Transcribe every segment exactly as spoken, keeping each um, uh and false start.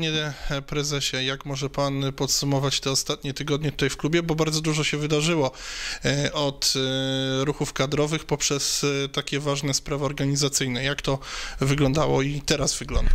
panie prezesie, jak może pan podsumować te ostatnie tygodnie tutaj w klubie, bo bardzo dużo się wydarzyło od ruchów kadrowych poprzez takie ważne sprawy organizacyjne. Jak to wyglądało i teraz wygląda?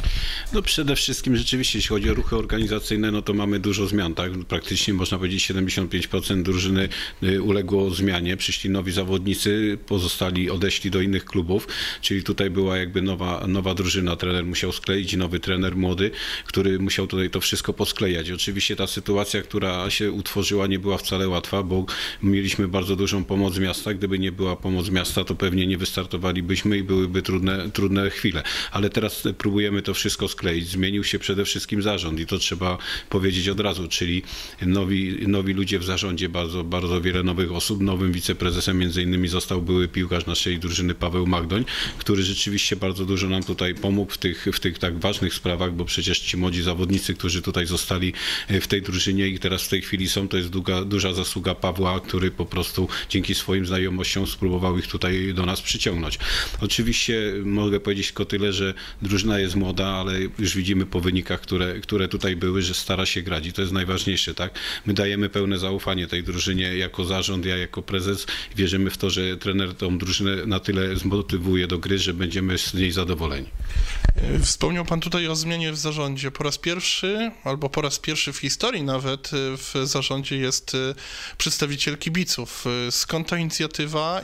No przede wszystkim rzeczywiście, jeśli chodzi o ruchy organizacyjne, no to mamy dużo zmian, tak? Praktycznie można powiedzieć siedemdziesiąt pięć procent drużyny uległo zmianie, przyszli nowi zawodnicy, pozostali odeszli do innych klubów, czyli tutaj była jakby nowa, nowa drużyna, trener musiał skleić, nowy trener młody, który musiał tutaj to wszystko posklejać. Oczywiście ta sytuacja, która się utworzyła, nie była wcale łatwa, bo mieliśmy bardzo dużą pomoc miasta, gdyby nie była pomoc miasta, to pewnie nie wystartowalibyśmy i byłyby trudne, trudne chwile, ale teraz próbujemy to wszystko skleić. Zmienił się przede wszystkim zarząd i to trzeba powiedzieć od razu, czyli nowi, nowi ludzie w zarządzie, bardzo, bardzo wiele nowych osób. Nowym wiceprezesem między innymi został były piłkarz naszej drużyny Paweł Magdoń, który rzeczywiście bardzo dużo nam tutaj pomógł w tych, w tych tak ważnych sprawach, bo przecież ci młodzi zawodnicy, którzy tutaj zostali w tej drużynie i teraz w tej chwili są, to jest długa, duża zasługa Pawła, który po prostu dzięki swoim znajomościom spróbował ich tutaj do nas przyciągnąć. Oczywiście mogę powiedzieć tylko tyle, że drużyna jest młoda, ale już widzimy po wynikach, które, które tutaj były, że stara się grać i to jest najważniejsze, tak? My dajemy pełne zaufanie tej drużynie jako zarząd, ja jako prezes. Wierzymy w to, że trener tą drużynę na tyle zmotywuje do gry, że będziemy z niej zadowoleni. Wspomniał pan tutaj o zmianie w zarządzie. Po raz pierwszy, albo po raz pierwszy w historii nawet w zarządzie jest przedstawiciel kibiców. Skąd ta inicjatywa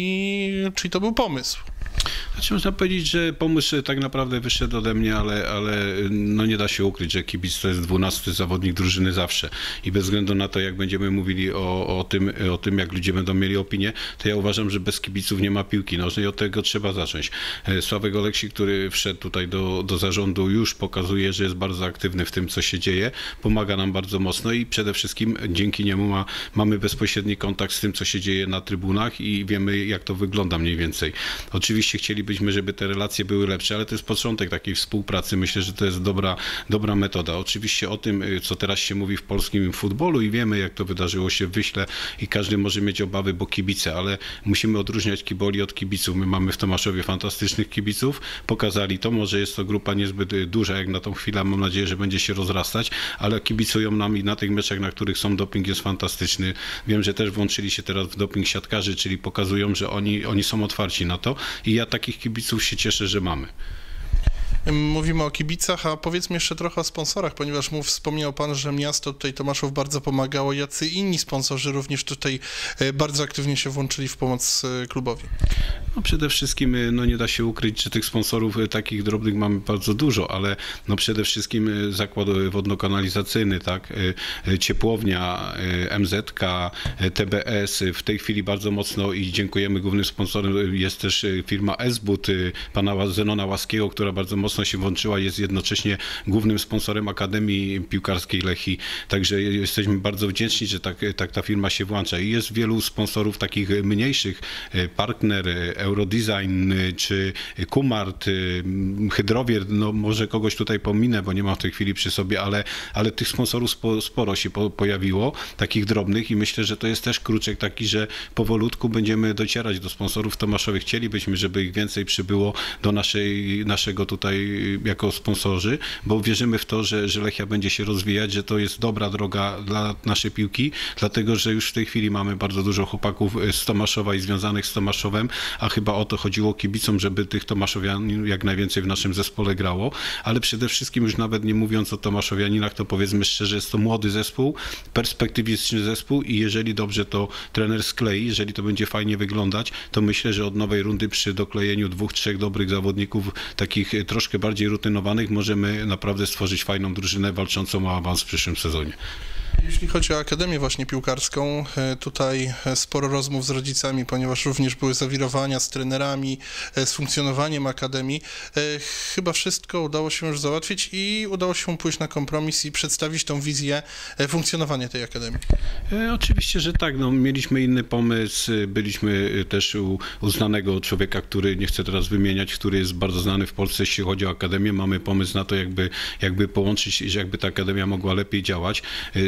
i czy to był pomysł? Znaczy, można powiedzieć, że pomysł tak naprawdę wyszedł ode mnie, ale, ale no nie da się ukryć, że kibic to jest dwunasty zawodnik drużyny zawsze i bez względu na to, jak będziemy mówili o, o, tym, o tym, jak ludzie będą mieli opinię, to ja uważam, że bez kibiców nie ma piłki nożnej i od tego trzeba zacząć. Sławek Oleksik, który wszedł tutaj do, do zarządu, już pokazuje, że jest bardzo aktywny w tym, co się dzieje, pomaga nam bardzo mocno i przede wszystkim dzięki niemu ma, mamy bezpośredni kontakt z tym, co się dzieje na trybunach i wiemy, jak to wygląda mniej więcej. Oczywiście chcielibyśmy, żeby te relacje były lepsze, ale to jest początek takiej współpracy. Myślę, że to jest dobra, dobra metoda. Oczywiście o tym, co teraz się mówi w polskim futbolu i wiemy, jak to wydarzyło się w Wyśle i każdy może mieć obawy, bo kibice, ale musimy odróżniać kiboli od kibiców. My mamy w Tomaszowie fantastycznych kibiców, pokazali to, może jest to grupa niezbyt duża jak na tą chwilę, mam nadzieję, że będzie się rozrastać, ale kibicują nam i na tych meczach, na których są doping, jest fantastyczny. Wiem, że też włączyli się teraz w doping siatkarzy, czyli pokazują, że oni, oni są otwarci na to i ja takich kibiców się cieszę, że mamy. Mówimy o kibicach, a powiedzmy jeszcze trochę o sponsorach, ponieważ mów, wspomniał pan, że miasto tutaj Tomaszów bardzo pomagało. Jacy inni sponsorzy również tutaj bardzo aktywnie się włączyli w pomoc klubowi? No przede wszystkim no nie da się ukryć, że tych sponsorów takich drobnych mamy bardzo dużo, ale no przede wszystkim zakład wodno-kanalizacyjny, tak, ciepłownia, M Z K, T B S, w tej chwili bardzo mocno i dziękujemy, głównym sponsorem jest też firma S-But, pana Zenona Łaskiego, która bardzo mocno się włączyła, jest jednocześnie głównym sponsorem Akademii Piłkarskiej Lechii, także jesteśmy bardzo wdzięczni, że tak, tak ta firma się włącza i jest wielu sponsorów takich mniejszych, Partner, Eurodesign czy Kumart, Hydrowier, no może kogoś tutaj pominę, bo nie mam w tej chwili przy sobie, ale, ale tych sponsorów spo, sporo się po, pojawiło, takich drobnych i myślę, że to jest też kruczek taki, że powolutku będziemy docierać do sponsorów w Tomaszowie. Chcielibyśmy, żeby ich więcej przybyło do naszej, naszego tutaj jako sponsorzy, bo wierzymy w to, że, że Lechia będzie się rozwijać, że to jest dobra droga dla naszej piłki, dlatego, że już w tej chwili mamy bardzo dużo chłopaków z Tomaszowa i związanych z Tomaszowem, a chyba o to chodziło kibicom, żeby tych Tomaszowian jak najwięcej w naszym zespole grało, ale przede wszystkim już nawet nie mówiąc o Tomaszowianinach, to powiedzmy szczerze, jest to młody zespół, perspektywiczny zespół i jeżeli dobrze to trener sklei, jeżeli to będzie fajnie wyglądać, to myślę, że od nowej rundy przy doklejeniu dwóch, trzech dobrych zawodników, takich troszkę bardziej rutynowanych, możemy naprawdę stworzyć fajną drużynę walczącą o awans w przyszłym sezonie. Jeśli chodzi o Akademię właśnie piłkarską, tutaj sporo rozmów z rodzicami, ponieważ również były zawirowania z trenerami, z funkcjonowaniem Akademii. Chyba wszystko udało się już załatwić i udało się pójść na kompromis i przedstawić tą wizję funkcjonowania tej Akademii. E, oczywiście, że tak. No, mieliśmy inny pomysł, byliśmy też u, u znanego człowieka, który nie chcę teraz wymieniać, który jest bardzo znany w Polsce, jeśli chodzi o Akademię. Mamy pomysł na to, jakby, jakby połączyć, jakby ta Akademia mogła lepiej działać. E,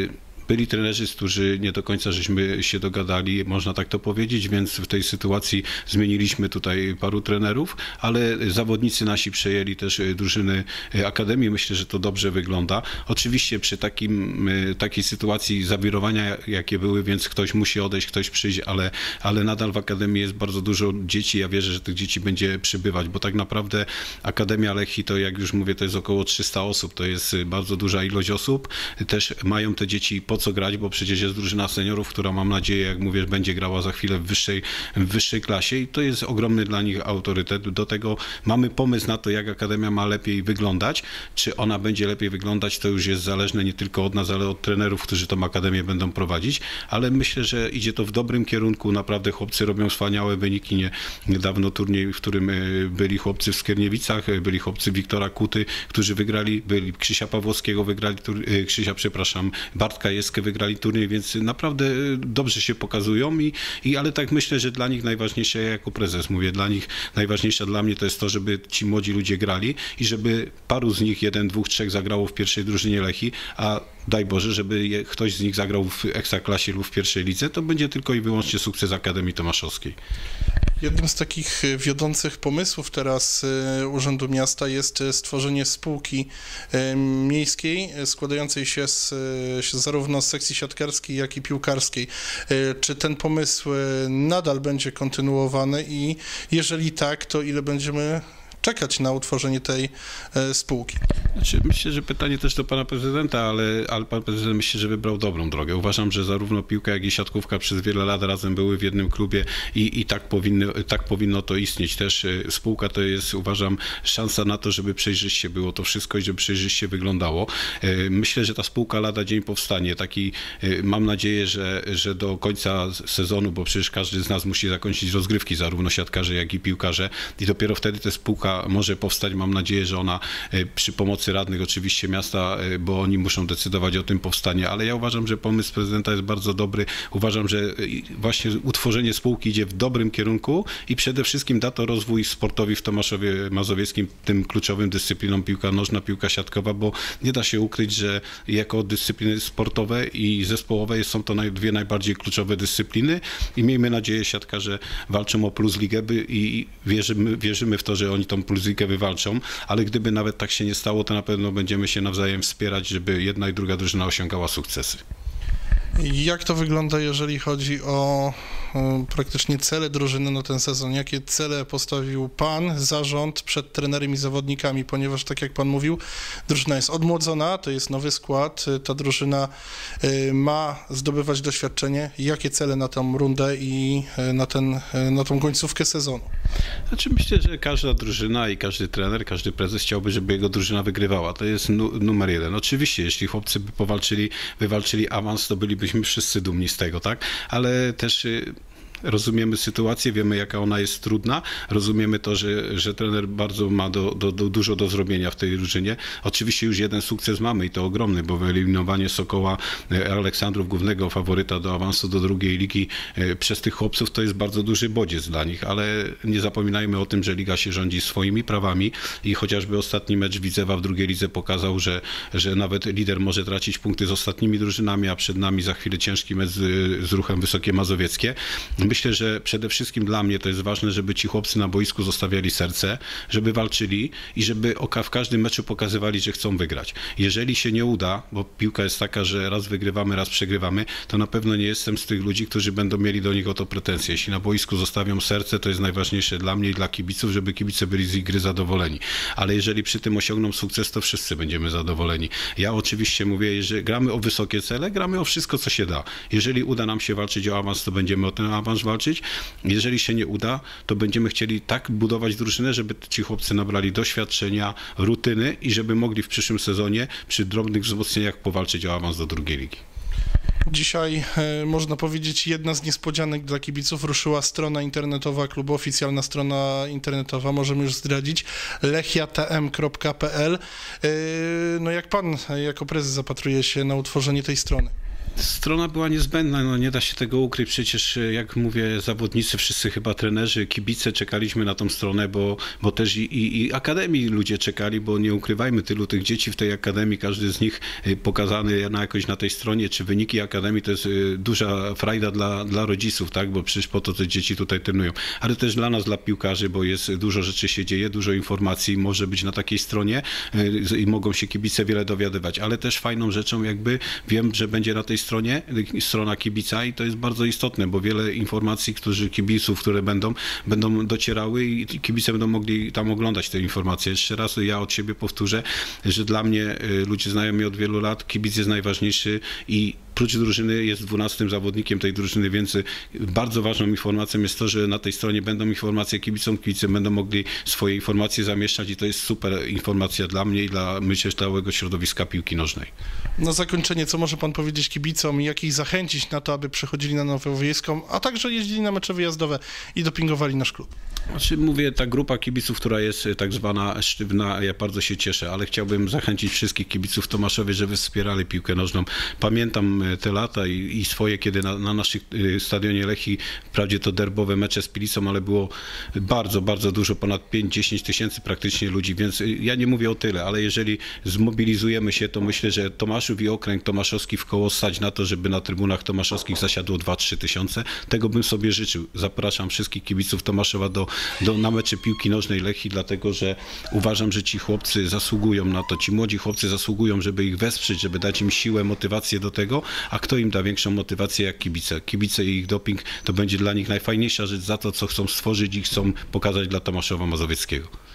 byli trenerzy, którzy nie do końca żeśmy się dogadali, można tak to powiedzieć, więc w tej sytuacji zmieniliśmy tutaj paru trenerów, ale zawodnicy nasi przejęli też drużyny Akademii. Myślę, że to dobrze wygląda. Oczywiście przy takim, takiej sytuacji zawirowania, jakie były, więc ktoś musi odejść, ktoś przyjść, ale, ale nadal w Akademii jest bardzo dużo dzieci. Ja wierzę, że tych dzieci będzie przybywać, bo tak naprawdę Akademia Lechii to, jak już mówię, to jest około trzysta osób. To jest bardzo duża ilość osób. Też mają te dzieci po co grać, bo przecież jest drużyna seniorów, która mam nadzieję, jak mówię, będzie grała za chwilę w wyższej, w wyższej klasie i to jest ogromny dla nich autorytet. Do tego mamy pomysł na to, jak Akademia ma lepiej wyglądać. Czy ona będzie lepiej wyglądać, to już jest zależne nie tylko od nas, ale od trenerów, którzy tą Akademię będą prowadzić, ale myślę, że idzie to w dobrym kierunku. Naprawdę chłopcy robią wspaniałe wyniki. Nie, niedawno turniej, w którym byli chłopcy w Skierniewicach, byli chłopcy Wiktora Kuty, którzy wygrali, byli Krzysia Pawłowskiego, wygrali turniej, Krzysia, przepraszam, Bartka Jeskę wygrali turniej, więc naprawdę dobrze się pokazują i, i ale tak myślę, że dla nich najważniejsze, ja jako prezes mówię, dla nich najważniejsze dla mnie to jest to, żeby ci młodzi ludzie grali i żeby paru z nich, jeden, dwóch, trzech zagrało w pierwszej drużynie Lechii, a daj Boże, żeby je, ktoś z nich zagrał w Ekstraklasie lub w pierwszej lidze, to będzie tylko i wyłącznie sukces Akademii Tomaszowskiej. Jednym z takich wiodących pomysłów teraz Urzędu Miasta jest stworzenie spółki miejskiej składającej się z, zarówno z sekcji siatkarskiej, jak i piłkarskiej. Czy ten pomysł nadal będzie kontynuowany i jeżeli tak, to ile będziemy czekać na utworzenie tej e, spółki? Znaczy, myślę, że pytanie też do pana prezydenta, ale, ale pan prezydent myślę, że wybrał dobrą drogę. Uważam, że zarówno piłka, jak i siatkówka przez wiele lat razem były w jednym klubie i, i tak, powinny, tak powinno to istnieć. Też e, spółka to jest, uważam, szansa na to, żeby przejrzyście było to wszystko i żeby przejrzyście wyglądało. E, myślę, że ta spółka lada dzień powstanie. Taki, e, mam nadzieję, że, że do końca sezonu, bo przecież każdy z nas musi zakończyć rozgrywki, zarówno siatkarze, jak i piłkarze i dopiero wtedy ta spółka może powstać. Mam nadzieję, że ona przy pomocy radnych oczywiście miasta, bo oni muszą decydować o tym powstanie, ale ja uważam, że pomysł prezydenta jest bardzo dobry. Uważam, że właśnie utworzenie spółki idzie w dobrym kierunku i przede wszystkim da to rozwój sportowi w Tomaszowie Mazowieckim, tym kluczowym dyscyplinom piłka nożna, piłka siatkowa, bo nie da się ukryć, że jako dyscypliny sportowe i zespołowe są to dwie najbardziej kluczowe dyscypliny i miejmy nadzieję, siatkarze walczą o Plus Ligę i wierzymy, wierzymy w to, że oni tą Plus Ligę wywalczą, ale gdyby nawet tak się nie stało, to na pewno będziemy się nawzajem wspierać, żeby jedna i druga drużyna osiągała sukcesy. Jak to wygląda, jeżeli chodzi o praktycznie cele drużyny na ten sezon? Jakie cele postawił pan, zarząd przed trenerem i zawodnikami? Ponieważ, tak jak pan mówił, drużyna jest odmłodzona, to jest nowy skład, ta drużyna ma zdobywać doświadczenie. Jakie cele na tę rundę i na, ten, na tą końcówkę sezonu? Znaczy myślę, że każda drużyna i każdy trener, każdy prezes chciałby, żeby jego drużyna wygrywała. To jest nu numer jeden. Oczywiście, jeśli chłopcy by powalczyli, wywalczyli awans, to bylibyśmy wszyscy dumni z tego, tak? Ale też rozumiemy sytuację, wiemy, jaka ona jest trudna, rozumiemy to, że, że trener bardzo ma do, do, do, dużo do zrobienia w tej drużynie. Oczywiście już jeden sukces mamy i to ogromny, bo wyeliminowanie Sokoła Aleksandrów, głównego faworyta do awansu do drugiej ligi przez tych chłopców to jest bardzo duży bodziec dla nich, ale nie zapominajmy o tym, że liga się rządzi swoimi prawami i chociażby ostatni mecz Widzewa w drugiej lidze pokazał, że, że nawet lider może tracić punkty z ostatnimi drużynami, a przed nami za chwilę ciężki mecz z, z Ruchem Wysokie Mazowieckie. Myślę, że przede wszystkim dla mnie to jest ważne, żeby ci chłopcy na boisku zostawiali serce, żeby walczyli i żeby w każdym meczu pokazywali, że chcą wygrać. Jeżeli się nie uda, bo piłka jest taka, że raz wygrywamy, raz przegrywamy, to na pewno nie jestem z tych ludzi, którzy będą mieli do nich o to pretensje. Jeśli na boisku zostawią serce, to jest najważniejsze dla mnie i dla kibiców, żeby kibice byli z ich gry zadowoleni. Ale jeżeli przy tym osiągną sukces, to wszyscy będziemy zadowoleni. Ja oczywiście mówię, że gramy o wysokie cele, gramy o wszystko, co się da. Jeżeli uda nam się walczyć o awans, to będziemy o ten awans walczyć. Jeżeli się nie uda, to będziemy chcieli tak budować drużynę, żeby ci chłopcy nabrali doświadczenia, rutyny i żeby mogli w przyszłym sezonie przy drobnych wzmocnieniach powalczyć o awans do drugiej ligi. Dzisiaj, e, można powiedzieć, jedna z niespodzianek dla kibiców. Ruszyła strona internetowa klubu, oficjalna strona internetowa, możemy już zdradzić, lechia t m kropka p l. E, no jak pan jako prezes zapatruje się na utworzenie tej strony? Strona była niezbędna, no nie da się tego ukryć, przecież jak mówię, zawodnicy, wszyscy chyba trenerzy, kibice czekaliśmy na tą stronę, bo, bo też i, i, i akademii ludzie czekali, bo nie ukrywajmy, tylu tych dzieci w tej akademii, każdy z nich pokazany na jakoś na tej stronie, czy wyniki akademii, to jest duża frajda dla, dla rodziców, tak, bo przecież po to te dzieci tutaj trenują, ale też dla nas, dla piłkarzy, bo jest dużo rzeczy się dzieje, dużo informacji może być na takiej stronie i mogą się kibice wiele dowiadywać, ale też fajną rzeczą jakby wiem, że będzie na tej stronie stronie, strona kibica i to jest bardzo istotne, bo wiele informacji, którzy kibiców, które będą, będą docierały i kibice będą mogli tam oglądać te informacje. Jeszcze raz ja od siebie powtórzę, że dla mnie ludzie znają mnie od wielu lat, kibic jest najważniejszy i prócz drużyny jest dwunastym zawodnikiem tej drużyny, więc bardzo ważną informacją jest to, że na tej stronie będą informacje kibicom, kibice będą mogli swoje informacje zamieszczać i to jest super informacja dla mnie i dla, myślę, całego środowiska piłki nożnej. Na zakończenie, co może pan powiedzieć kibicom i jak ich zachęcić na to, aby przechodzili na Nowowiejską, a także jeździli na mecze wyjazdowe i dopingowali nasz klub? Znaczy, mówię, ta grupa kibiców, która jest tak zwana sztywna, ja bardzo się cieszę, ale chciałbym zachęcić wszystkich kibiców w Tomaszowie, żeby wspierali piłkę nożną. Pamiętam te lata i, i swoje, kiedy na, na naszym stadionie Lechii, wprawdzie to derbowe mecze z Pilicą, ale było bardzo, bardzo dużo, ponad pięć do dziesięciu tysięcy praktycznie ludzi, więc ja nie mówię o tyle, ale jeżeli zmobilizujemy się, to myślę, że Tomaszów i okręg tomaszowski w koło stać na to, żeby na trybunach tomaszowskich zasiadło dwa do trzech tysiące. Tego bym sobie życzył. Zapraszam wszystkich kibiców Tomaszowa do, do, na mecze piłki nożnej Lechii, dlatego że uważam, że ci chłopcy zasługują na to, ci młodzi chłopcy zasługują, żeby ich wesprzeć, żeby dać im siłę, motywację do tego, a kto im da większą motywację jak kibice? Kibice i ich doping to będzie dla nich najfajniejsza rzecz za to, co chcą stworzyć i chcą pokazać dla Tomaszowa Mazowieckiego.